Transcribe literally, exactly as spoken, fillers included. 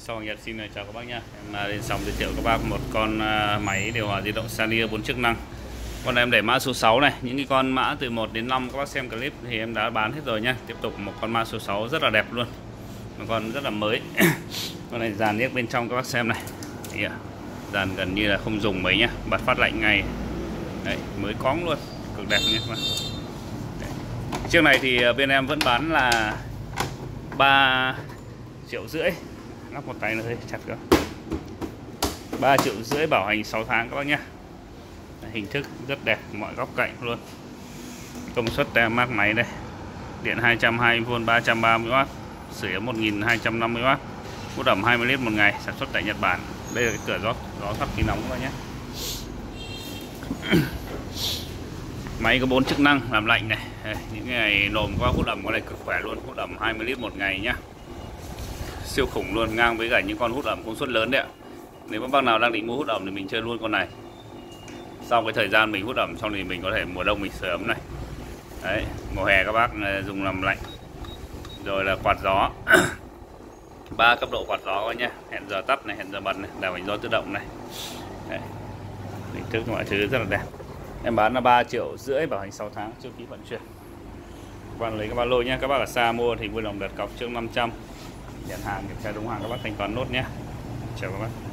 Sau Nhật xin chào các bác nhé. Em à, lên sóng giới thiệu các bác một con à, máy điều hòa di động Sanyo bốn chức năng. Con em để mã số sáu này. Những cái con mã từ một đến năm các bác xem clip thì em đã bán hết rồi nhá. Tiếp tục một con mã số sáu rất là đẹp luôn, một con rất là mới. Con này dàn điếc bên trong các bác xem này. Đấy, dàn gần như là không dùng mấy nhá, bật phát lạnh ngay. Đấy, mới cóng luôn, cực đẹp nhé các bác. Chiếc này thì bên em vẫn bán là ba triệu rưỡi. Lắp một tay nó hơi chặt cơ. ba triệu rưỡi bảo hành sáu tháng các bác nhé. Hình thức rất đẹp, mọi góc cạnh luôn. Công suất mác máy đây. Điện hai trăm hai mươi vôn ba trăm ba mươi oát, sưởi một nghìn hai trăm năm mươi oát, hút ẩm hai mươi lít một ngày, sản xuất tại Nhật Bản. Đây là cái cửa gió gió thoát khí nóng các bác nhé. Máy có bốn chức năng làm lạnh này. Đây, những ngày nồm qua hút ẩm con này cực khỏe luôn, hút ẩm hai mươi lít một ngày nhá. Siêu khủng luôn, ngang với cả những con hút ẩm công suất lớn đấy ạ. Nếu các bác nào đang định mua hút ẩm thì mình chơi luôn con này. Sau cái thời gian mình hút ẩm xong thì mình có thể mùa đông mình sưởi ấm này. Đấy, mùa hè các bác dùng làm lạnh. Rồi là quạt gió. ba cấp độ quạt gió các nhá, hẹn giờ tắt này, hẹn giờ bật này, đảo bánh gió tự động này. Đấy. Hình thức mọi thứ rất là đẹp. Em bán là ba triệu rưỡi bảo hành sáu tháng trước phí vận chuyển. Các bạn lấy các ba lô nhé. Các bác ở xa mua thì vui lòng đặt cọc trước năm trăm. Nhận hàng kiểm tra đúng hàng các bác thanh toán nốt nhé. Chào các bác.